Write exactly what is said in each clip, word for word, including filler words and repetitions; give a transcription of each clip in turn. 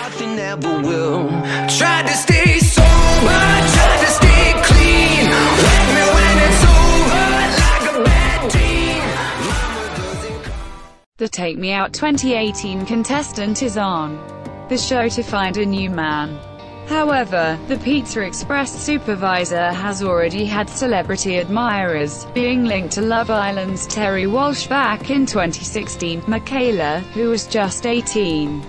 nothing ever will. Tried to stay sober, tried to stay clean. Wake me when it's over, like a bad dream. Mama doesn't come. The Take Me Out twenty eighteen contestant is on the show to find a new man. However, the Pizza Express supervisor has already had celebrity admirers, being linked to Love Island's Terry Walsh back in twenty sixteen. Michaela, who was just eighteen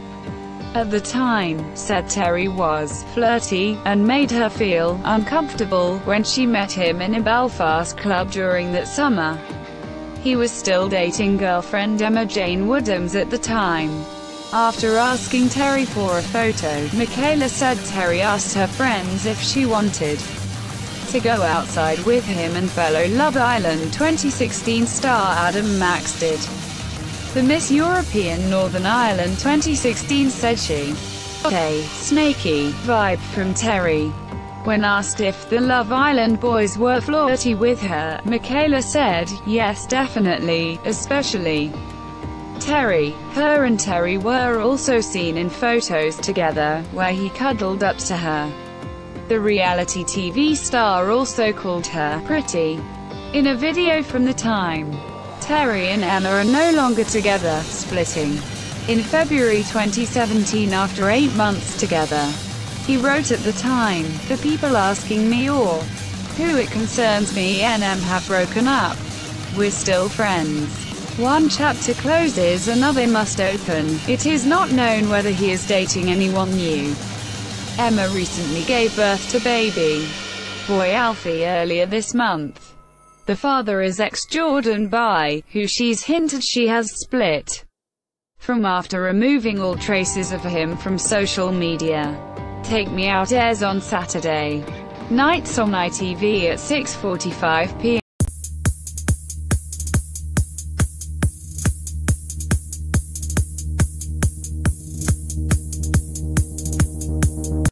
at the time, said Terry was flirty, and made her feel uncomfortable when she met him in a Belfast club during that summer. He was still dating girlfriend Emma Jane Woodhams at the time. After asking Terry for a photo, Michaela said Terry asked her friends if she wanted to go outside with him, and fellow Love Island twenty sixteen star Adam Max did. The Miss European Northern Ireland twenty sixteen said she got a snaky vibe from Terry. When asked if the Love Island boys were flirty with her, Michaela said, "Yes, definitely, especially Terry." Her and Terry were also seen in photos together, where he cuddled up to her. The reality T V star also called her pretty in a video from the time. Terry and Emma are no longer together, splitting in February twenty seventeen after eight months together. He wrote at the time, "The people asking me or who it concerns, me and Em have broken up. We're still friends. One chapter closes, another must open. It is not known whether he is dating anyone new." Emma recently gave birth to baby boy Alfie earlier this month. The father is ex-Jordan By, who she's hinted she has split from after removing all traces of him from social media. Take Me Out airs on Saturday nights on I T V at six forty-five p